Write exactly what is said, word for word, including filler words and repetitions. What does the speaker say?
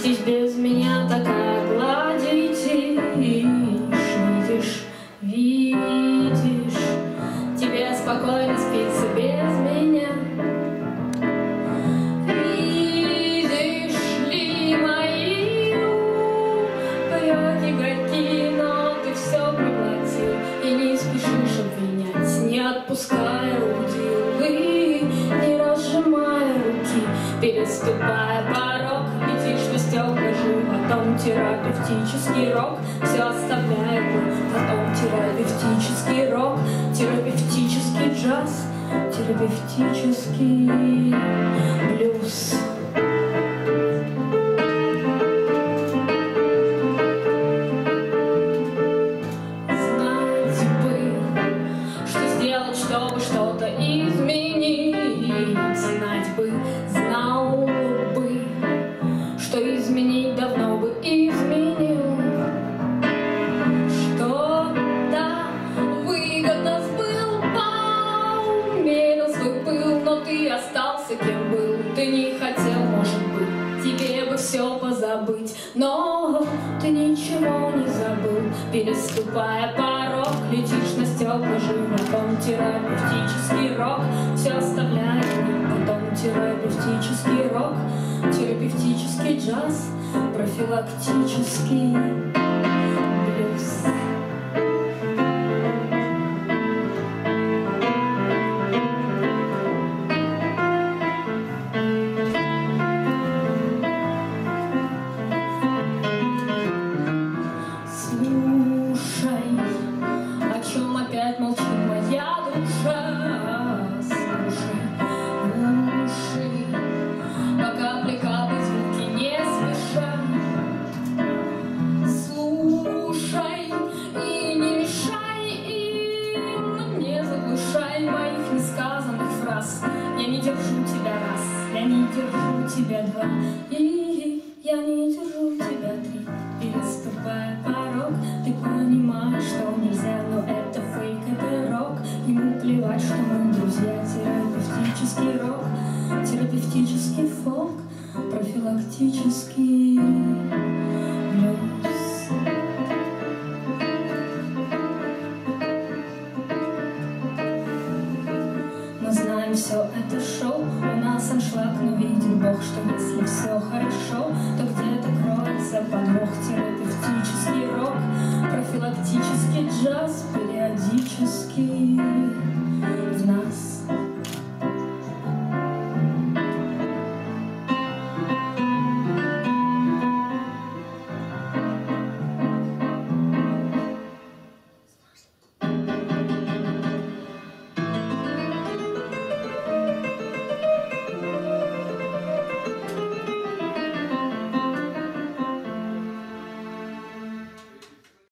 Здесь без меня такая гладить, видишь, видишь, тебе спокойно спится без меня. Видишь ли мои упреки горьки, но ты все проглотил и не спешишь обвинять, не отпуская удилы, не разжимая руки, переступая порог, летишь на стекла животом, терапевтический рок все оставляет, потом терапевтический рок, терапевтический джаз, терапевтический блюз. Знать бы, что сделать, чтобы что-то изменить. Знать бы, знал бы, что изменить давно бы изменил. Что-то выгодно сбыл, поумерил свой пыл, но ты остался кем был. Ты не хотел, может быть, тебе бы все позабыть, но ты ничего не забыл. Переступая порог, летишь на стекла животом, терапевтический рок все оставляет, потом терапевтический рок, терапевтический джаз, профилактический блюз. Слушай, о чем опять молчит моя душа? Слушай, уши, пока плекаты звуки не спеша. Слушай и не мешай им, не заглушай моих несказанных фраз. Я не держу тебя раз, я не держу тебя два, и я не держу тебя три. Переступая порог, ты понимаешь, что нельзя, но это фейк, это рок. Ему плевать, что мы друзья. Терапевтический рок, терапевтический фолк, профилактический